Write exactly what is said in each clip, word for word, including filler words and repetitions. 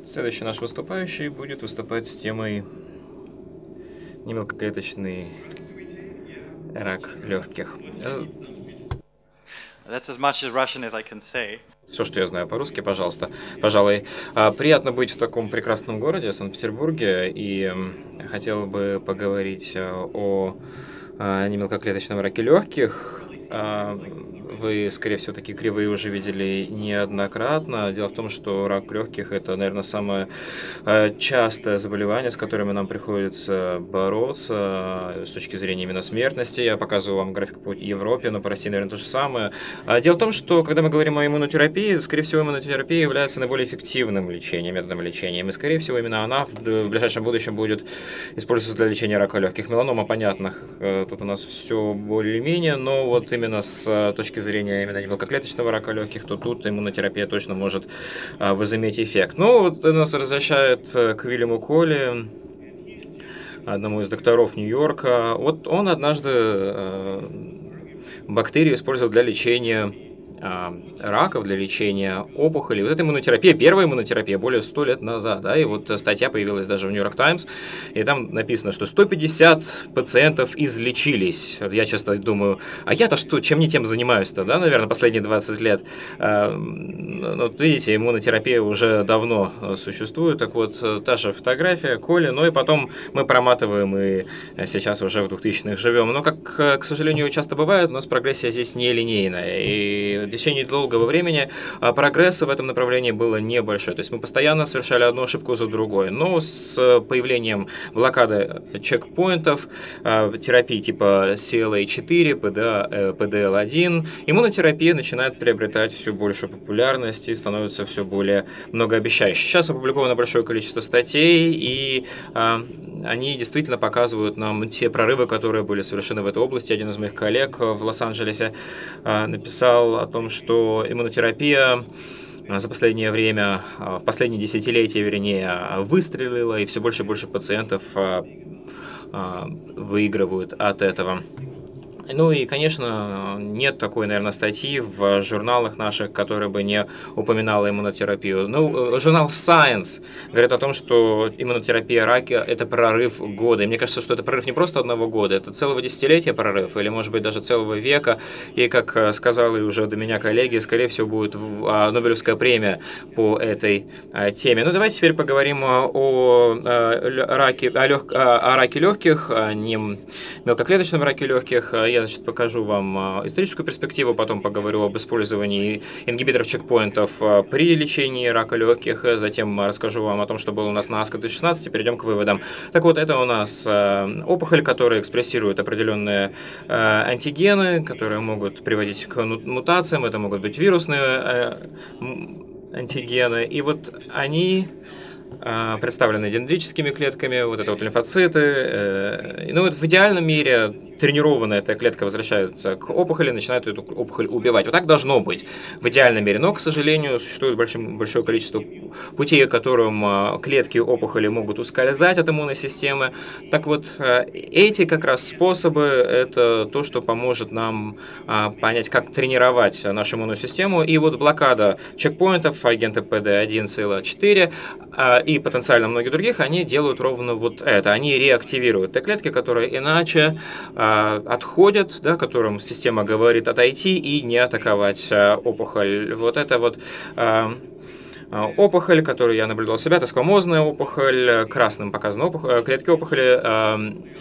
Следующий наш выступающий будет выступать с темой немелкоклеточный рак легких. That's as much as Russian as I can say. Все, что я знаю по-русски, пожалуйста. Пожалуй, приятно быть в таком прекрасном городе, Санкт-Петербурге, и хотел бы поговорить о немелкоклеточном раке легких. Вы, скорее всего, такие кривые уже видели неоднократно. Дело в том, что рак легких – это, наверное, самое частое заболевание, с которым нам приходится бороться с точки зрения именно смертности. Я показываю вам график по Европе, но по России, наверное, то же самое. Дело в том, что, когда мы говорим о иммунотерапии, скорее всего, иммунотерапия является наиболее эффективным лечением, методом лечения. И, скорее всего, именно она в ближайшем будущем будет использоваться для лечения рака легких. Меланома, понятно, тут у нас все более-менее, но вот именно с точки зрения именно немелкоклеточного рака легких, то тут иммунотерапия точно может а, возыметь эффект. Ну, вот это нас возвращает к Уильяму Колли, одному из докторов Нью-Йорка. Вот он однажды а, бактерию использовал для лечения а, раков, для лечения опухолей. Вот эта иммунотерапия, первая иммунотерапия, более ста лет назад, да, и вот статья появилась даже в Нью-Йорк Таймс, и там написано, что сто пятьдесят пациентов излечились. Я часто думаю, а я-то что, чем не тем занимаюсь-то, да, наверное, последние двадцать лет. А, вот видите, иммунотерапия уже давно существует, так вот, та же фотография, Коли, ну и потом мы проматываем, и сейчас уже в двухтысячных живем. Но, как, к сожалению, часто бывает, у нас прогрессия здесь нелинейная, и в течение долгого времени прогресса в этом направлении было небольшой. То есть мы постоянно совершали одну ошибку за другой. Но с появлением блокады чекпоинтов, терапии типа си эл эй четыре, пэ дэ эл один, иммунотерапия начинает приобретать все большую популярность и становится все более многообещающей. Сейчас опубликовано большое количество статей, и а, они действительно показывают нам те прорывы, которые были совершены в этой области. Один из моих коллег в Лос-Анджелесе а, написал о том, что иммунотерапия за последнее время, в последние десятилетия, вернее, выстрелила, и все больше и больше пациентов выигрывают от этого. Ну и, конечно, нет такой, наверное, статьи в журналах наших, которая бы не упоминала иммунотерапию. Ну, журнал Science говорит о том, что иммунотерапия рака – это прорыв года. И мне кажется, что это прорыв не просто одного года, это целого десятилетия прорыв, или, может быть, даже целого века. И, как сказали уже до меня коллеги, скорее всего, будет Нобелевская премия по этой теме. Ну, давайте теперь поговорим о раке, о лег... о раке легких, о не мелкоклеточном раке легких. Я Значит, покажу вам историческую перспективу, потом поговорю об использовании ингибиторов чекпоинтов при лечении рака легких, затем расскажу вам о том, что было у нас на АСКО две тысячи шестнадцать, и перейдем к выводам. Так вот, это у нас опухоль, которая экспрессирует определенные антигены, которые могут приводить к мутациям, это могут быть вирусные антигены, и вот они представлены дендрическими клетками, вот это вот лимфоциты. Ну вот в идеальном мире тренированная эта клетка возвращается к опухоли, начинает эту опухоль убивать. Вот так должно быть в идеальном мире. Но, к сожалению, существует большое, большое количество путей, которым клетки опухоли могут ускользать от иммунной системы. Так вот, эти как раз способы – это то, что поможет нам понять, как тренировать нашу иммунную систему. И вот блокада чекпоинтов, агенты пэ дэ один, си эл эй четыре и потенциально многих других, они делают ровно вот это. Они реактивируют те клетки, которые иначе а, отходят, да, которым система говорит отойти и не атаковать а, опухоль. Вот это вот а, опухоль, которую я наблюдал у себя, это сквамозная опухоль, красным показана опухоль, клетки опухоли, а,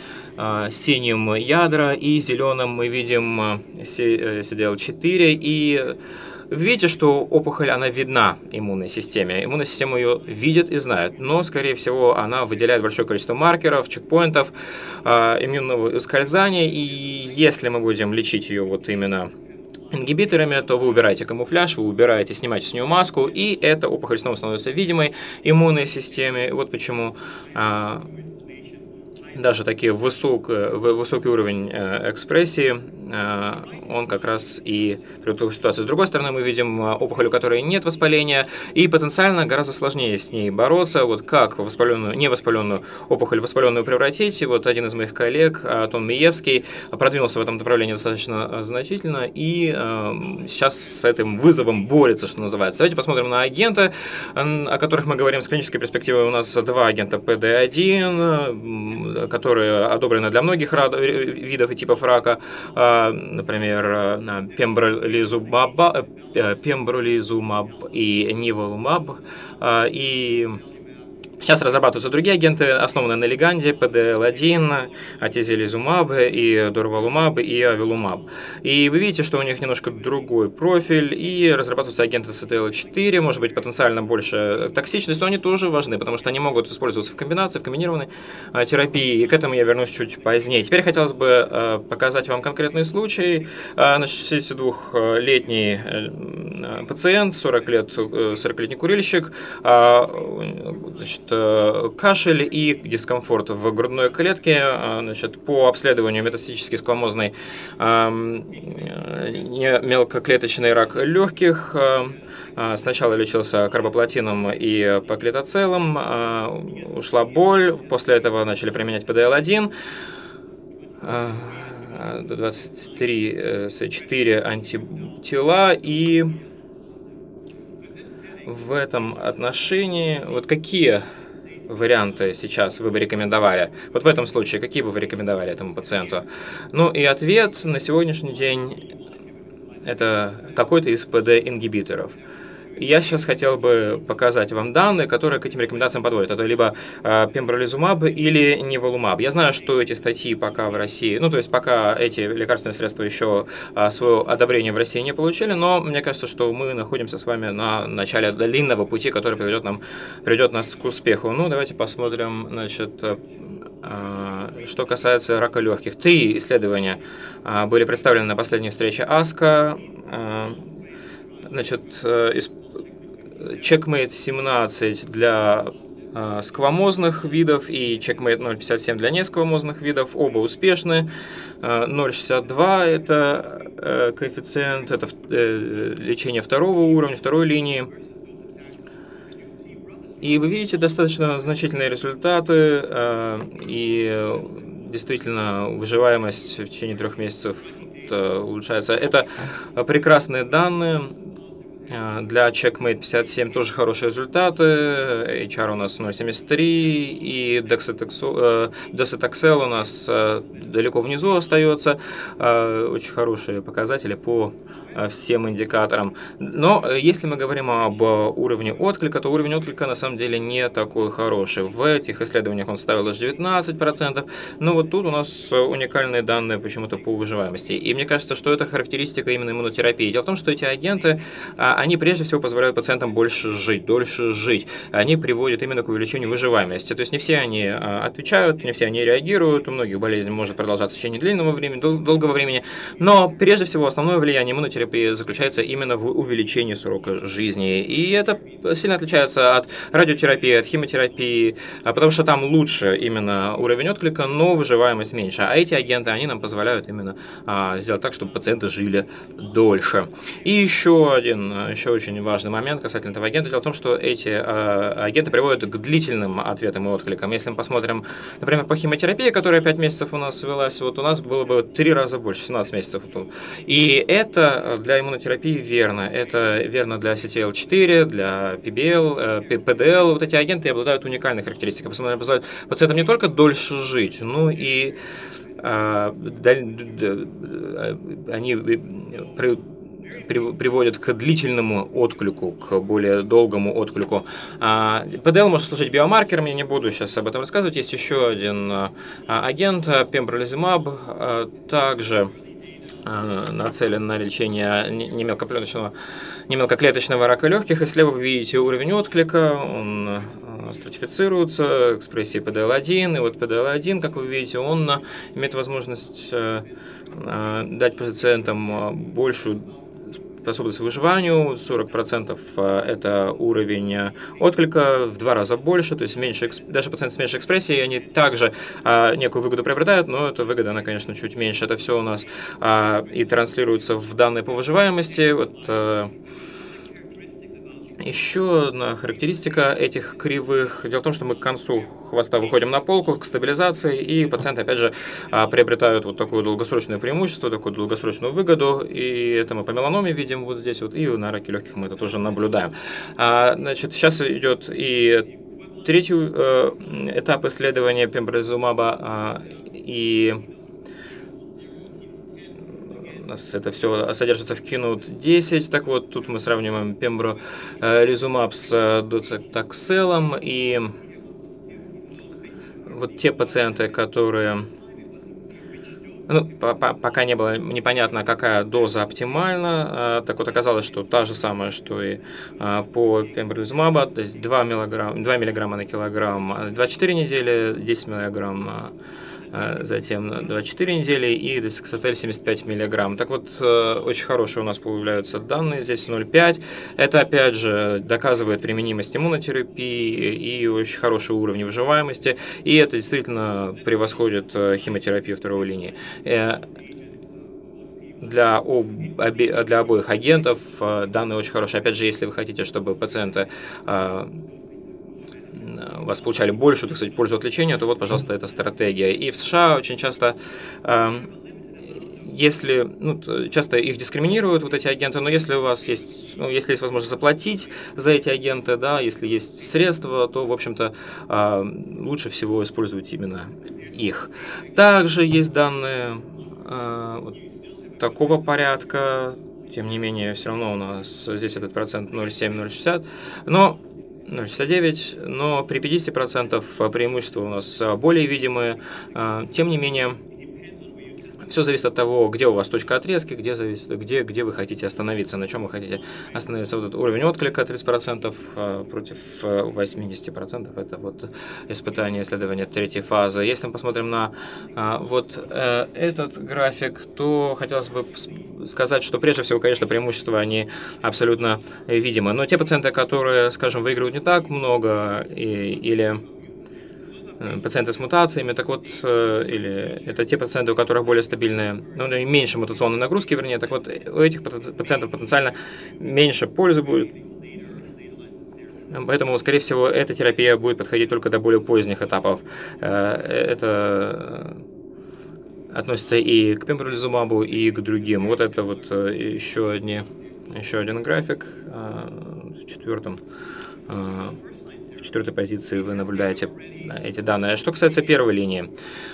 а, синим ядра, и зеленым мы видим си ди эл четыре, и видите, что опухоль, она видна иммунной системе. Иммунная система ее видит и знает, но, скорее всего, она выделяет большое количество маркеров, чекпоинтов, э, иммунного ускользания, и если мы будем лечить ее вот именно ингибиторами, то вы убираете камуфляж, вы убираете, снимаете с нее маску, и эта опухоль снова становится видимой иммунной системе. Вот почему... Э, даже такие высок, высокий уровень экспрессии, он как раз и приводит к такой ситуации. С другой стороны, мы видим опухоль, у которой нет воспаления, и потенциально гораздо сложнее с ней бороться. Вот как воспаленную, невоспаленную опухоль воспаленную превратить. И вот один из моих коллег, Антон Миевский, продвинулся в этом направлении достаточно значительно, и сейчас с этим вызовом борется, что называется. Давайте посмотрим на агенты, о которых мы говорим с клинической перспективы. У нас два агента пэ дэ один, которые одобрены для многих видов и типов рака, например, пембролизумаб, пембролизумаб и ниволумаб, и сейчас разрабатываются другие агенты, основанные на лиганде, пэ дэ эл один, атезилизумаб, и дурвалумаб, и авилумаб. И вы видите, что у них немножко другой профиль, и разрабатываются агенты си ти эл четыре, может быть, потенциально больше токсичность, но они тоже важны, потому что они могут использоваться в комбинации, в комбинированной терапии, и к этому я вернусь чуть позднее. Теперь хотелось бы показать вам конкретный случай. Значит, шестидесятидвухлетний пациент, сорок лет, сорокалетний курильщик, значит, кашель и дискомфорт в грудной клетке. Значит, по обследованию метастатический сквамозный мелкоклеточный рак легких. Сначала лечился карбоплатином и паклитоцелом, ушла боль, после этого начали применять пэ дэ эл один, двадцать три эс четыре антитела, и в этом отношении, вот какие варианты сейчас вы бы рекомендовали? Вот в этом случае, какие бы вы рекомендовали этому пациенту? Ну и ответ на сегодняшний день – это какой-то из пэ дэ-ингибиторов. Я сейчас хотел бы показать вам данные, которые к этим рекомендациям подводят. Это либо э, пембролизумаб или ниволумаб. Я знаю, что эти статьи пока в России, ну то есть пока эти лекарственные средства еще э, свое одобрение в России не получили, но мне кажется, что мы находимся с вами на начале длинного пути, который приведет, нам, приведет нас к успеху. Ну давайте посмотрим, значит, э, э, что касается рака легких. Три исследования э, были представлены на последней встрече АСКО. Э, значит, э, из Checkmate семнадцать для э, сквамозных видов и Checkmate ноль пятьдесят семь для несквамозных видов. Оба успешны. Э, ноль шестьдесят два это э, коэффициент, это э, лечение второго уровня, второй линии. И вы видите достаточно значительные результаты, э, и действительно выживаемость в течение трех месяцев улучшается. Это прекрасные данные. Для Checkmate пятьдесят семь тоже хорошие результаты, эйч ар у нас ноль целых семьдесят три, и Docetaxel у нас далеко внизу остается, очень хорошие показатели по всем индикаторам. Но если мы говорим об уровне отклика, то уровень отклика на самом деле не такой хороший. В этих исследованиях он ставил лишь девятнадцать процентов, но вот тут у нас уникальные данные почему-то по выживаемости. И мне кажется, что это характеристика именно иммунотерапии. Дело в том, что эти агенты, они прежде всего позволяют пациентам больше жить, дольше жить. Они приводят именно к увеличению выживаемости. То есть не все они отвечают, не все они реагируют, у многих болезнь может продолжаться в течение длинного времени, дол- долгого времени, но прежде всего основное влияние иммунотерапии заключается именно в увеличении срока жизни. И это сильно отличается от радиотерапии, от химиотерапии, потому что там лучше именно уровень отклика, но выживаемость меньше. А эти агенты, они нам позволяют именно а, сделать так, чтобы пациенты жили дольше. И еще один, еще очень важный момент касательно этого агента. Дело в том, что эти а, агенты приводят к длительным ответам и откликам. Если мы посмотрим, например, по химиотерапии, которая пять месяцев у нас велась, вот у нас было бы три раза больше, семнадцать месяцев. И это для иммунотерапии верно. Это верно для си ти эл четыре, для пи би эл, пэ дэ эл. Вот эти агенты обладают уникальной характеристикой. Посмотрим, позволяют пациентам не только дольше жить, но и а, они при, при, приводят к длительному отклику, к более долгому отклику. А, пэ дэ эл может служить биомаркером, я не буду сейчас об этом рассказывать. Есть еще один а, агент, пембролизумаб, а, также нацелен на лечение немелкоклеточного, немелкоклеточного рака легких. И слева вы видите уровень отклика, он стратифицируется, экспрессии пэ дэ эл один. И вот пэ дэ эл один, как вы видите, он имеет возможность дать пациентам большую способность к выживанию, сорок процентов это уровень отклика, в два раза больше, то есть меньше, даже пациенты с меньшей экспрессией, они также а, некую выгоду приобретают, но эта выгода, она, конечно, чуть меньше. Это все у нас а, и транслируется в данные по выживаемости. Вот, а, еще одна характеристика этих кривых. Дело в том, что мы к концу хвоста выходим на полку, к стабилизации, и пациенты, опять же, приобретают вот такое долгосрочное преимущество, такую долгосрочную выгоду, и это мы по меланоме видим вот здесь, вот, и на раке легких мы это тоже наблюдаем. А, значит, сейчас идет и третий э, этап исследования пембролизумаба, э, и у нас это все содержится в Keynote десять. Так вот, тут мы сравниваем пембролизумаб с доцетакселом, и вот те пациенты, которые... Ну, пока не было непонятно, какая доза оптимальна. Так вот, оказалось, что та же самая, что и по пембролизумабу, то есть два миллиграмма на килограмм двадцать четыре недели, десять миллиграмм затем двадцать четыре недели и дексафотель семьдесят пять миллиграмм. Так вот, очень хорошие у нас появляются данные, здесь ноль целых пять. Это, опять же, доказывает применимость иммунотерапии и очень хороший уровень выживаемости, и это действительно превосходит химиотерапию второй линии. Для, об, обе, для обоих агентов данные очень хорошие. Опять же, если вы хотите, чтобы пациенты у вас получали большую, так сказать, пользу от лечения, то вот, пожалуйста, эта стратегия. И в США очень часто, э, если, ну, часто их дискриминируют, вот эти агенты, но если у вас есть, ну, если есть возможность заплатить за эти агенты, да, если есть средства, то, в общем-то, э, лучше всего использовать именно их. Также есть данные э, вот такого порядка, тем не менее, все равно у нас здесь этот процент ноль целых семь - ноль целых шестьдесят, но ноль целых шестьдесят девять, но при пятидесяти процентах преимущества у нас более видимые. Тем не менее, все зависит от того, где у вас точка отрезки, где, зависит, где, где вы хотите остановиться, на чем вы хотите остановиться. Вот этот уровень отклика тридцать процентов против восьмидесяти процентов. Это вот испытание, исследование третьей фазы. Если мы посмотрим на вот этот график, то хотелось бы сказать, что прежде всего, конечно, преимущества, они абсолютно видимы. Но те пациенты, которые, скажем, выигрывают не так много, и, или пациенты с мутациями, так вот, или это те пациенты, у которых более стабильные, ну, меньше мутационной нагрузки, вернее, так вот, у этих пациентов потенциально меньше пользы будет. Поэтому, скорее всего, эта терапия будет подходить только до более поздних этапов. Это относится и к пембролизумабу, и к другим. Вот это вот еще, одни, еще один график в четвертом. В четвертой позиции вы наблюдаете эти данные. Что касается первой линии,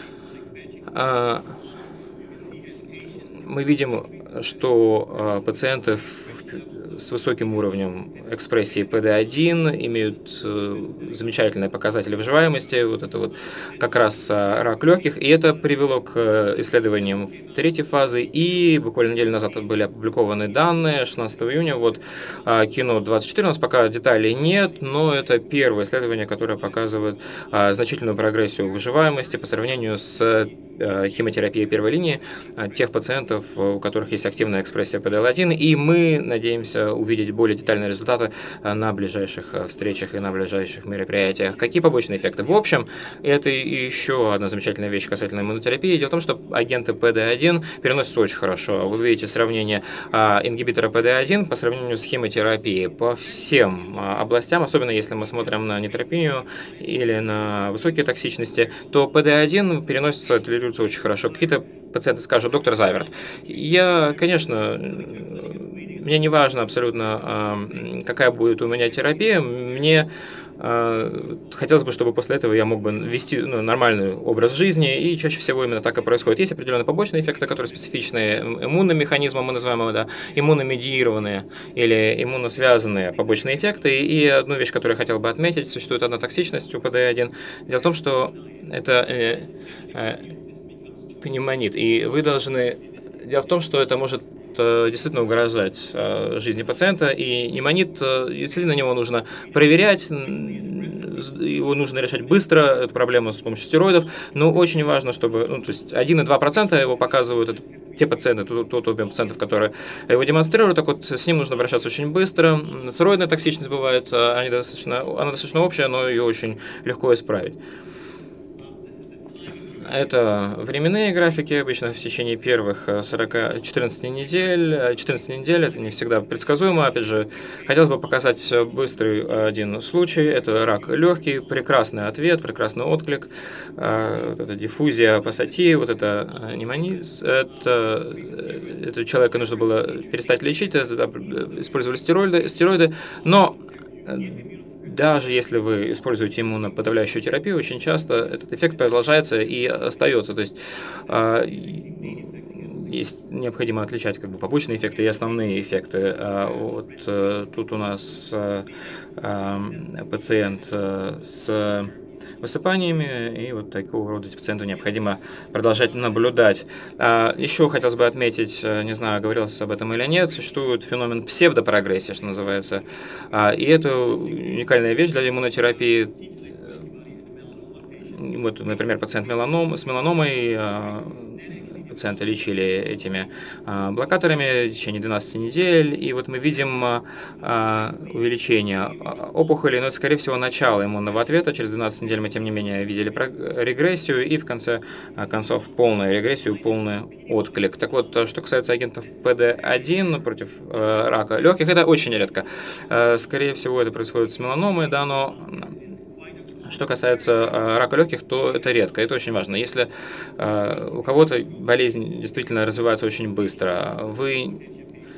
мы видим, что пациенты с высоким уровнем экспрессии пэ дэ один имеют замечательные показатели выживаемости, вот это вот как раз рак легких, и это привело к исследованиям третьей фазы, и буквально неделю назад были опубликованы данные шестнадцатого июня, вот Keynote двадцать четыре, у нас пока деталей нет, но это первое исследование, которое показывает значительную прогрессию выживаемости по сравнению с химиотерапией первой линии тех пациентов, у которых есть активная экспрессия пэ дэ эл один, и мы надеемся увидеть более детальные результаты на ближайших встречах и на ближайших мероприятиях. Какие побочные эффекты? В общем, это еще одна замечательная вещь касательно иммунотерапии. Дело в том, что агенты пэ дэ один переносятся очень хорошо. Вы видите сравнение ингибитора пэ дэ один по сравнению с химиотерапией по всем областям, особенно если мы смотрим на нейтропению или на высокие токсичности, то пэ дэ один переносится, толерируется очень хорошо. Какие-то пациенты скажут: доктор Зайверт, я, конечно, мне не важно абсолютно, какая будет у меня терапия, мне хотелось бы, чтобы после этого я мог бы вести, ну, нормальный образ жизни, и чаще всего именно так и происходит. Есть определенные побочные эффекты, которые специфичны иммунным механизмом, мы называем его, да, иммуномедиированные или иммуносвязанные побочные эффекты. И одну вещь, которую я хотел бы отметить: существует одна токсичность у пэ дэ один. Дело в том, что это э, э, пневмонит, и вы должны... Дело в том, что это может э, действительно угрожать э, жизни пациента, и немонит, э, действительно на него нужно проверять, его нужно решать быстро, эту проблему с помощью стероидов, но очень важно, чтобы, ну, то есть один и два процента его показывают, это те пациенты, тот, тот объем пациентов, которые его демонстрируют, так вот с ним нужно обращаться очень быстро. Стероидная токсичность бывает, они достаточно, она достаточно общая, но ее очень легко исправить. Это временные графики, обычно в течение первых сорока четырнадцати недель. четырнадцать недель это не всегда предсказуемо. Опять же, хотелось бы показать быстрый один случай. Это рак легкий, прекрасный ответ, прекрасный отклик. Вот это диффузия пассатии, вот это пневмониз. Это, это человека нужно было перестать лечить, это, использовали стероиды, стероиды, но даже если вы используете иммуноподавляющую терапию, очень часто этот эффект продолжается и остается. То есть есть необходимо отличать как бы побочные эффекты и основные эффекты. Вот тут у нас пациент с высыпаниями, и вот такого рода пациенту необходимо продолжать наблюдать. Еще хотелось бы отметить, не знаю, говорилось об этом или нет, существует феномен псевдопрогрессии, что называется, и это уникальная вещь для иммунотерапии. Вот, например, пациент меланом, с меланомой, пациента лечили этими а, блокаторами в течение двенадцати недель, и вот мы видим а, увеличение опухоли, но это, скорее всего, начало иммунного ответа. Через двенадцать недель мы, тем не менее, видели регрессию, и в конце концов полную регрессию, полный отклик. Так вот, что касается агентов пэ дэ один против а, рака легких, это очень редко. А, скорее всего, это происходит с меланомой, да, но что касается э, рака легких, то это редко, это очень важно. Если э, у кого-то болезнь действительно развивается очень быстро, вы,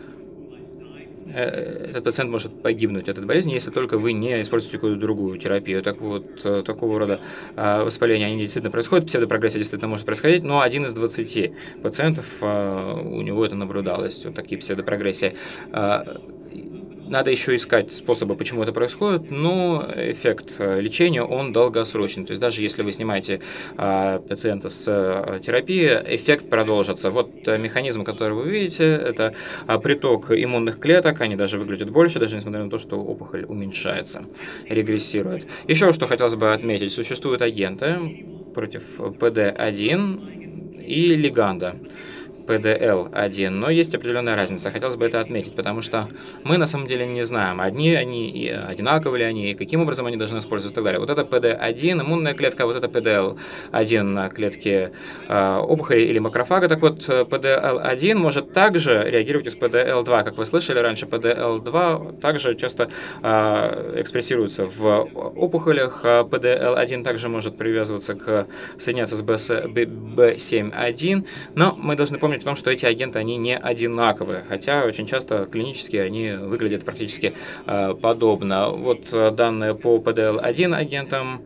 э, этот пациент может погибнуть от этой болезни, если только вы не используете какую-то другую терапию. Так вот, э, такого рода э, воспаления, они действительно происходят, псевдопрогрессия действительно может происходить, но один из двадцати пациентов, э, у него это наблюдалось, вот такие псевдопрогрессии. Э, Надо еще искать способы, почему это происходит, но эффект лечения, он долгосрочный. То есть даже если вы снимаете а, пациента с а, терапии, эффект продолжится. Вот а, механизм, который вы видите, это а, приток иммунных клеток, они даже выглядят больше, даже несмотря на то, что опухоль уменьшается, регрессирует. Еще что хотелось бы отметить, существуют агенты против пэ дэ один и лиганда пэ дэ эл один, но есть определенная разница. Хотелось бы это отметить, потому что мы на самом деле не знаем, одни они и одинаковы ли они, и каким образом они должны использоваться и так далее. Вот это пэ дэ один, иммунная клетка, вот это пэ дэ эл один на клетке э, опухоли или макрофага. Так вот, пэ дэ эл один может также реагировать из пэ дэ эл два. Как вы слышали раньше, пэ дэ эл два также часто э, экспрессируется в опухолях. пэ дэ эл один также может привязываться к, соединяться с бэ семь один, но мы должны помнить о том, что эти агенты, они не одинаковые, хотя очень часто клинически они выглядят практически э, подобно. Вот э, данные по пэ дэ эл один агентам.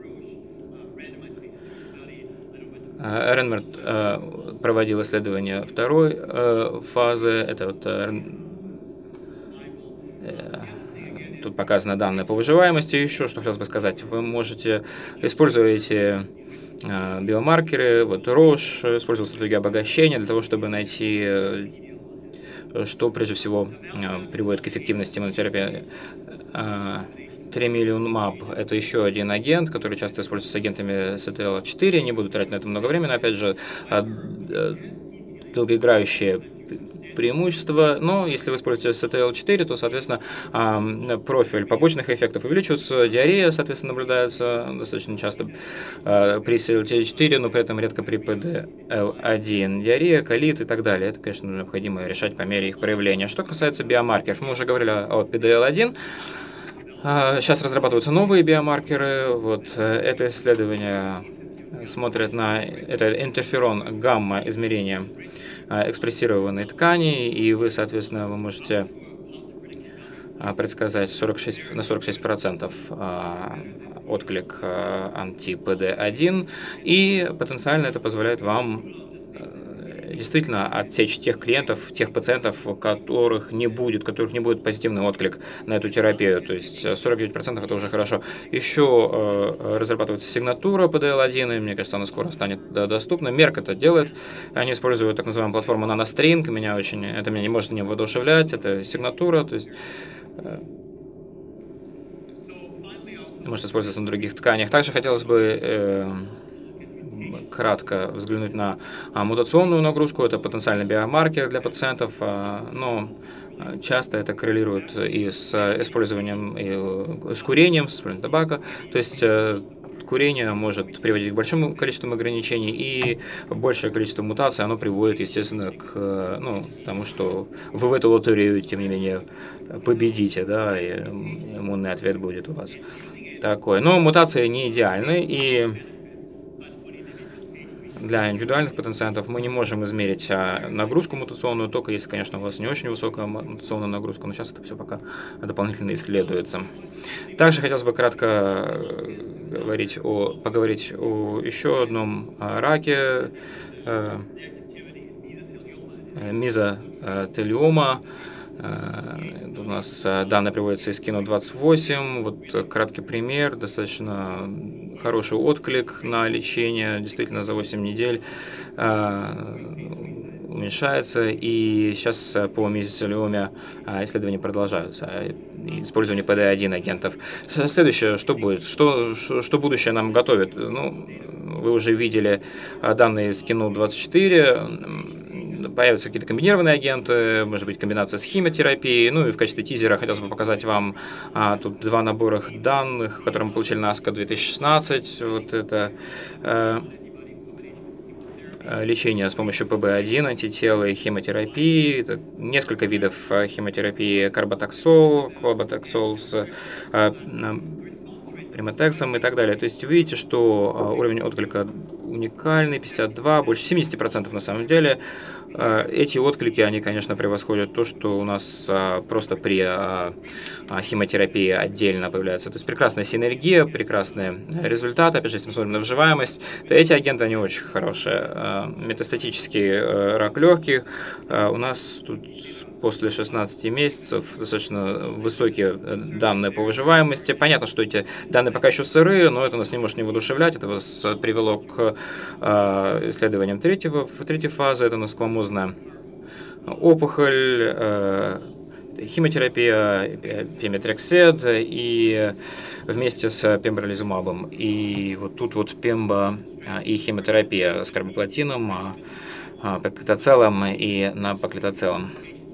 Э, Ренмерт э, проводил исследование второй э, фазы. Это вот, э, э, тут показаны данные по выживаемости. Еще что хотелось бы сказать, вы можете использовать биомаркеры, вот Рош использовал стратегию обогащения для того, чтобы найти, что прежде всего приводит к эффективности иммунотерапии. Тремилюмаб – это еще один агент, который часто используется с агентами си ти эл четыре, не буду тратить на это много времени, но опять же, долгоиграющие преимущества, но если вы используете си ти эл четыре, то, соответственно, профиль побочных эффектов увеличивается, диарея, соответственно, наблюдается достаточно часто при си эл ти четыре, но при этом редко при пэ дэ эл один. Диарея, колит и так далее. Это, конечно, необходимо решать по мере их проявления. Что касается биомаркеров, мы уже говорили о пэ дэ эл один. Сейчас разрабатываются новые биомаркеры. Вот это исследование смотрит на это интерферон гамма измерения экспрессированной ткани, и вы, соответственно, вы можете предсказать сорок шесть, на сорок шесть процентов отклик анти-пэ дэ один, и потенциально это позволяет вам действительно отсечь тех клиентов, тех пациентов, у которых не будет, которых не будет позитивный отклик на эту терапию. То есть сорок девять процентов это уже хорошо. Еще разрабатывается сигнатура пэ дэ эл один, и мне кажется, она скоро станет доступна. Мерк это делает. Они используют так называемую платформу NanoString. Меня очень, это меня не может не воодушевлять. Это сигнатура, то есть может использоваться на других тканях. Также хотелось бы э, кратко взглянуть на а, мутационную нагрузку. Это потенциальный биомаркер для пациентов, а, но часто это коррелирует и с использованием, и с курением, с использованием табака. То есть э, курение может приводить к большому количеству ограничений, и большее количество мутаций, оно приводит, естественно, к ну, тому, что вы в эту лотерею, тем не менее, победите, да, и иммунный ответ будет у вас такой. Но мутации не идеальны, и для индивидуальных пациентов мы не можем измерить нагрузку мутационную, только если, конечно, у вас не очень высокая мутационная нагрузка, но сейчас это все пока дополнительно исследуется. Также хотелось бы кратко говорить о, поговорить о еще одном раке, мезотелиома. У нас данные приводятся из кино двадцать восемь. Вот краткий пример, достаточно хороший отклик на лечение, действительно за восемь недель уменьшается. И сейчас по мезотелиоме исследования продолжаются. Использование пэ дэ один агентов. Следующее, что будет? Что, что будущее нам готовит? Ну, вы уже видели данные из кино двадцать четыре. Появятся какие-то комбинированные агенты, может быть, комбинация с химиотерапией. Ну и в качестве тизера хотелось бы показать вам а, тут два набора данных, которые мы получили на ASCO две тысячи шестнадцать. Вот это а, лечение с помощью пэ бэ один, антитела и химиотерапии. Это несколько видов химиотерапии: карботоксол, клоботоксол с а, приматексом и так далее. То есть вы видите, что уровень отклика уникальный, пятьдесят два, больше семьдесят процентов на самом деле. Эти отклики, они, конечно, превосходят то, что у нас просто при химиотерапии отдельно появляется. То есть прекрасная синергия, прекрасный результат. Опять же, если мы смотрим на выживаемость, то эти агенты, они очень хорошие. Метастатический рак легких у нас тут после шестнадцати месяцев достаточно высокие данные по выживаемости. Понятно, что эти данные пока еще сырые, но это нас не может не воодушевлять. Это вас привело к исследованиям третьего, третьей фазы. Это насквамозная опухоль, химиотерапия, пеметрексед и вместе с пембролизумабом. И вот тут вот пембо и химиотерапия с карбоплатином, паклитоцелом и напаклитоцелом.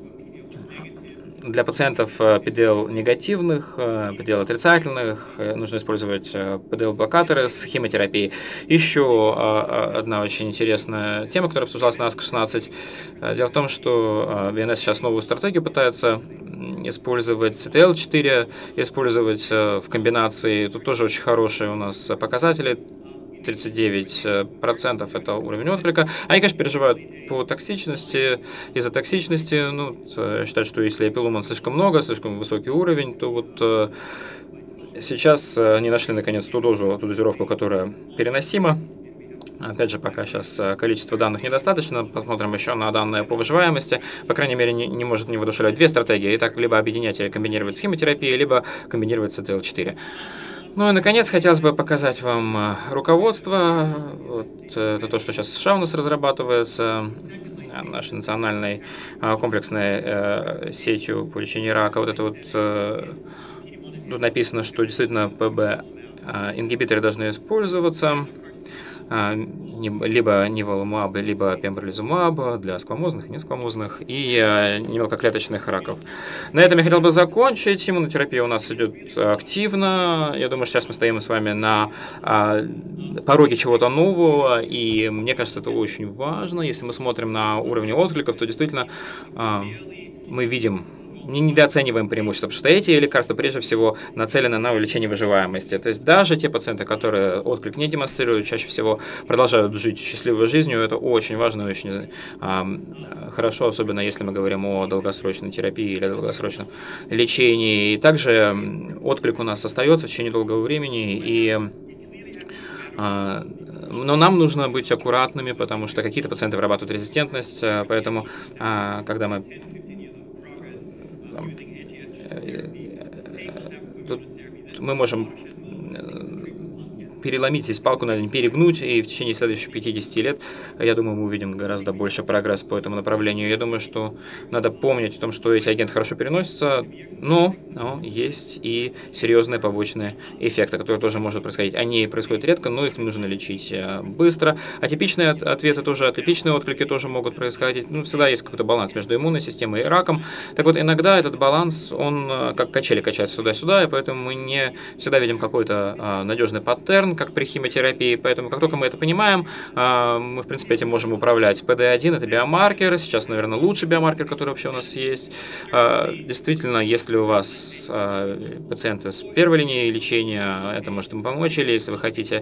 Для пациентов пэ дэ эл негативных, пэ дэ эл отрицательных нужно использовать пэ дэ эл-блокаторы с химиотерапией. Еще одна очень интересная тема, которая обсуждалась на ASCO шестнадцать. Дело в том, что вэ эн эс сейчас новую стратегию пытается использовать си ти эл четыре, использовать в комбинации. Тут тоже очень хорошие у нас показатели. тридцать девять процентов это уровень отклика. Они, конечно, переживают по токсичности. Из-за токсичности, ну, считают, что если эпилуман слишком много, слишком высокий уровень, то вот сейчас они нашли, наконец, ту дозу, ту дозировку, которая переносима. Опять же, пока сейчас количество данных недостаточно. Посмотрим еще на данные по выживаемости. По крайней мере, не, не может не воодушевлять две стратегии. Итак, либо объединять или комбинировать с химиотерапией, либо комбинировать с си ти эл четыре. Ну и, наконец, хотелось бы показать вам руководство. Вот, это то, что сейчас в США у нас разрабатывается, нашей национальной комплексной сетью по лечению рака. Вот это вот тут написано, что действительно пэ бэ-ингибиторы должны использоваться. Либо ниволумаб, либо пембролизумаб для сквамозных и несквамозных и немелкоклеточных раков. На этом я хотел бы закончить. Иммунотерапия у нас идет активно. Я думаю, что сейчас мы стоим с вами на пороге чего-то нового, и мне кажется, это очень важно. Если мы смотрим на уровень откликов, то действительно мы видим, не недооцениваем преимущества, потому что эти лекарства прежде всего нацелены на увеличение выживаемости. То есть даже те пациенты, которые отклик не демонстрируют, чаще всего продолжают жить счастливой жизнью. Это очень важно и очень а, хорошо, особенно если мы говорим о долгосрочной терапии или долгосрочном лечении. И также отклик у нас остается в течение долгого времени, и А, Но нам нужно быть аккуратными, потому что какие-то пациенты вырабатывают резистентность, а, поэтому а, когда мы там, э, тут мы можем переломить здесь палку, наверное, перегнуть, и в течение следующих пятидесяти лет, я думаю, мы увидим гораздо больше прогресс по этому направлению. Я думаю, что надо помнить о том, что эти агенты хорошо переносятся, но, но есть и серьезные побочные эффекты, которые тоже могут происходить. Они происходят редко, но их нужно лечить быстро. Атипичные ответы тоже, атипичные отклики тоже могут происходить. Ну, всегда есть какой-то баланс между иммунной системой и раком. Так вот, иногда этот баланс, он как качели качается сюда-сюда, и поэтому мы не всегда видим какой-то надежный паттерн, как при химиотерапии, поэтому как только мы это понимаем, мы, в принципе, этим можем управлять. пэ дэ один – это биомаркер, сейчас, наверное, лучший биомаркер, который вообще у нас есть. Действительно, если у вас пациенты с первой линии лечения, это может им помочь, или если вы хотите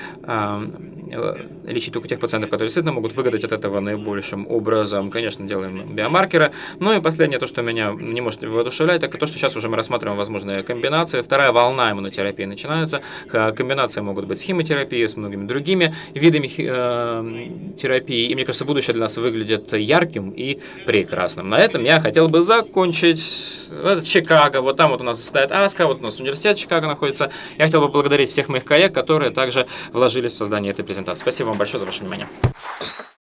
лечить только тех пациентов, которые действительно могут выгадать от этого наибольшим образом, конечно, делаем биомаркеры. Ну и последнее, то, что меня не может воодушевлять, так то, что сейчас уже мы рассматриваем возможные комбинации. Вторая волна иммунотерапии начинается. Комбинации могут быть с химиотерапией, с многими другими видами терапии. И мне кажется, будущее для нас выглядит ярким и прекрасным. На этом я хотел бы закончить. Это Чикаго. Вот там вот у нас стоит АСКО, вот у нас университет Чикаго находится. Я хотел бы поблагодарить всех моих коллег, которые также вложились в создание этой презентации. Спасибо вам большое за ваше внимание.